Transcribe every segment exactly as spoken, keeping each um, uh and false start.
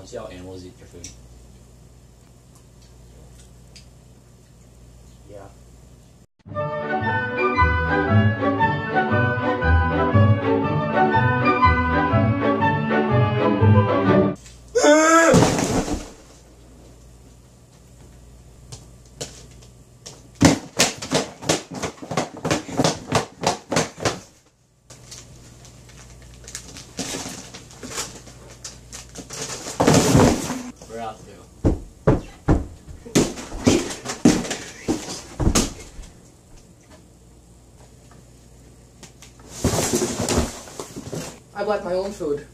to see how animals eat their food? Yeah. We're out to do. I like my own food.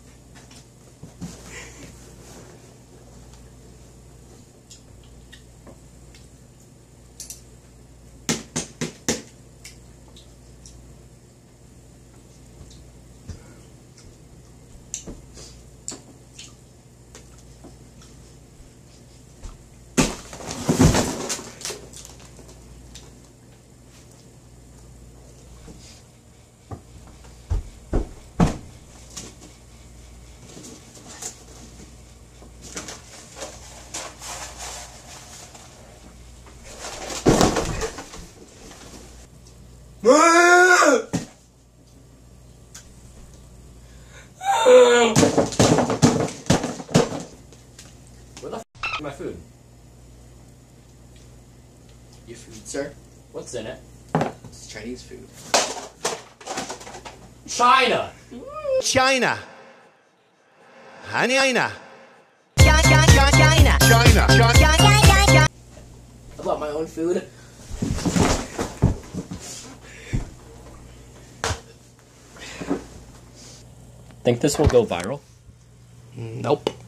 Where the f is my food? Your food, sir? What's in it? It's Chinese food. China! China. China. I love my own food. Think this will go viral? Nope.